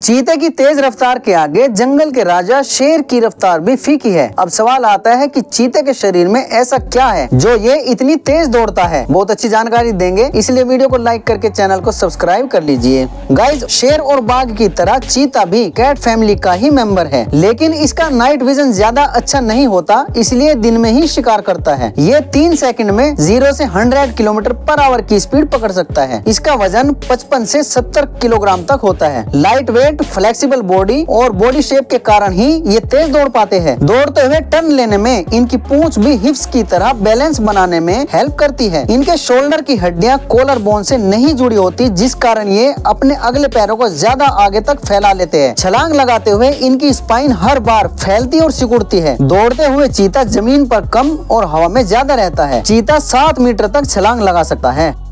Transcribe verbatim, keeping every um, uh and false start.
चीते की तेज रफ्तार के आगे जंगल के राजा शेर की रफ्तार भी फीकी है। अब सवाल आता है कि चीते के शरीर में ऐसा क्या है जो ये इतनी तेज दौड़ता है। बहुत अच्छी जानकारी देंगे, इसलिए वीडियो को लाइक करके चैनल को सब्सक्राइब कर लीजिए। गाइज, शेर और बाघ की तरह चीता भी कैट फैमिली का ही मेंबर है, लेकिन इसका नाइट विजन ज्यादा अच्छा नहीं होता, इसलिए दिन में ही शिकार करता है। ये तीन सेकंड में जीरो से हंड्रेड किलोमीटर पर आवर की स्पीड पकड़ सकता है। इसका वजन पचपन से सत्तर किलोग्राम तक होता है। लाइट वेट, फ्लेक्सिबल बॉडी और बॉडी शेप के कारण ही ये तेज दौड़ पाते हैं। दौड़ते हुए टर्न लेने में इनकी पूंछ भी हिप्स की तरह बैलेंस बनाने में हेल्प करती है। इनके शोल्डर की हड्डियां कॉलर बोन से नहीं जुड़ी होती, जिस कारण ये अपने अगले पैरों को ज्यादा आगे तक फैला लेते हैं। छलांग लगाते हुए इनकी स्पाइन हर बार फैलती और सिकुड़ती है। दौड़ते हुए चीता जमीन पर कम और हवा में ज्यादा रहता है। चीता सात मीटर तक छलांग लगा सकता है।